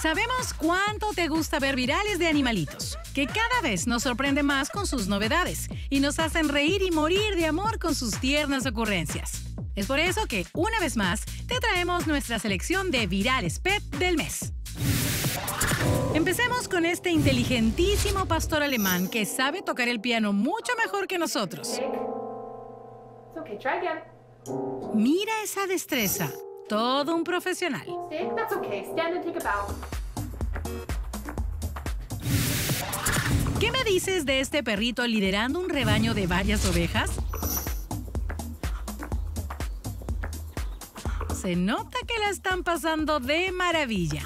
Sabemos cuánto te gusta ver virales de animalitos, que cada vez nos sorprende más con sus novedades y nos hacen reír y morir de amor con sus tiernas ocurrencias. Es por eso que, una vez más, te traemos nuestra selección de virales pet del mes. Empecemos con este inteligentísimo pastor alemán que sabe tocar el piano mucho mejor que nosotros. Okay, try again. Mira esa destreza. Todo un profesional. Stick, that's okay. Stand and take a bow. ¿Qué me dices de este perrito liderando un rebaño de varias ovejas? Se nota que la están pasando de maravilla.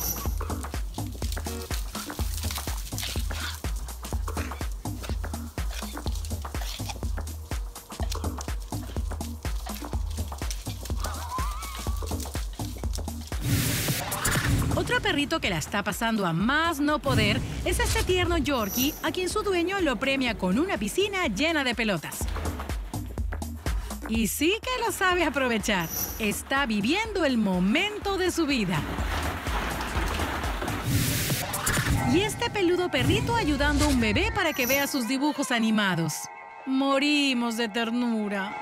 Otro perrito que la está pasando a más no poder es este tierno Yorkie, a quien su dueño lo premia con una piscina llena de pelotas. Y sí que lo sabe aprovechar. Está viviendo el momento de su vida. Y este peludo perrito ayudando a un bebé para que vea sus dibujos animados. Morimos de ternura.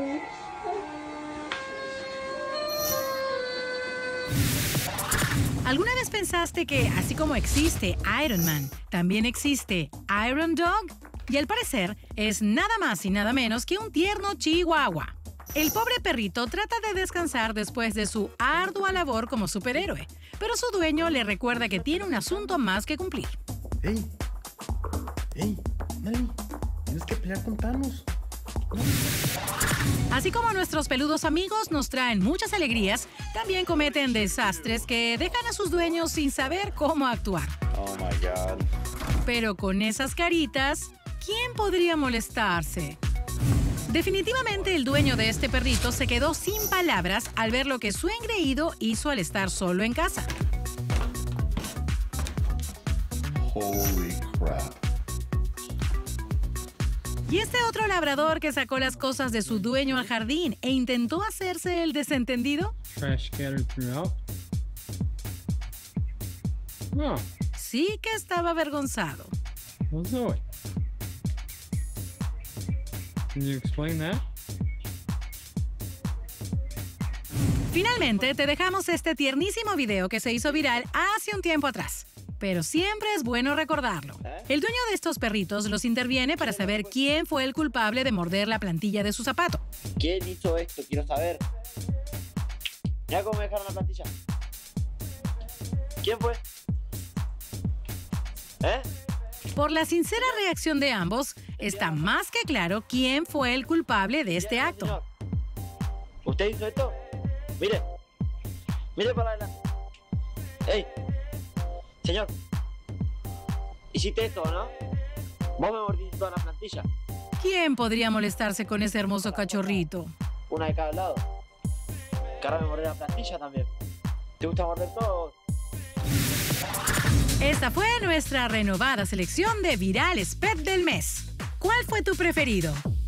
¿Alguna vez pensaste que, así como existe Iron Man, también existe Iron Dog? Y al parecer, es nada más y nada menos que un tierno chihuahua. El pobre perrito trata de descansar después de su ardua labor como superhéroe, pero su dueño le recuerda que tiene un asunto más que cumplir. ¡Ey! Nali, tienes que pelear con Thanos. No. Así como nuestros peludos amigos nos traen muchas alegrías, también cometen desastres que dejan a sus dueños sin saber cómo actuar. Oh my God. Pero con esas caritas, ¿quién podría molestarse? Definitivamente el dueño de este perrito se quedó sin palabras al ver lo que su engreído hizo al estar solo en casa. Holy crap. Y este otro labrador que sacó las cosas de su dueño al jardín e intentó hacerse el desentendido. Trash scattered throughout. Oh, Sí que estaba avergonzado. well, Zoe. Can you explain that? Finalmente, te dejamos este tiernísimo video que se hizo viral hace un tiempo atrás. Pero siempre es bueno recordarlo. El dueño de estos perritos los interviene para saber quién fue el culpable de morder la plantilla de su zapato. ¿Quién hizo esto? Quiero saber. Mira cómo me dejaron la plantilla. ¿Quién fue? ¿Eh? Por la sincera reacción de ambos, está más que claro quién fue el culpable de este acto. Señor. ¿Usted hizo esto? Mire. Mire para adelante. ¡Ey! Señor. ¿Hiciste esto, no? Vos me mordiste toda la plantilla. ¿Quién podría molestarse con ese hermoso cachorrito? Una de cada lado. Que ahora me mordí la plantilla también. ¿Te gusta morder todo? Esta fue nuestra renovada selección de virales pet del mes. ¿Cuál fue tu preferido?